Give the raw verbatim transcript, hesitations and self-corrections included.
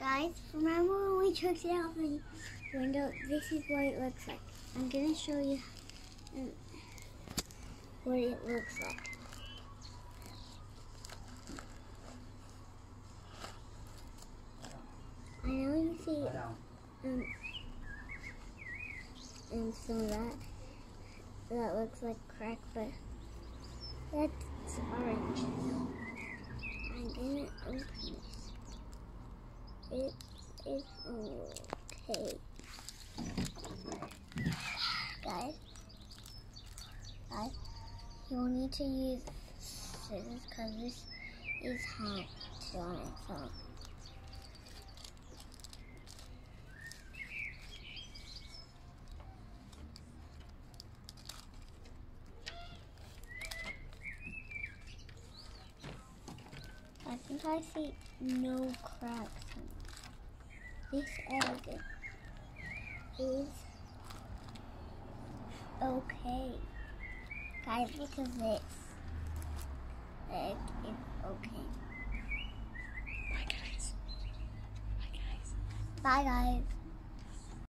Guys, remember when we took it out the window? This is what it looks like. I'm going to show you um, what it looks like. I know you see um, and some of that, that looks like crack, but that's orange. I'm going to open this. It is okay. Guys, guys, you'll need to use scissors because this is hot on its own. I think I see no cracks in it. This egg is okay. Guys, look at this. The egg is okay. Bye guys. Bye guys. Bye guys.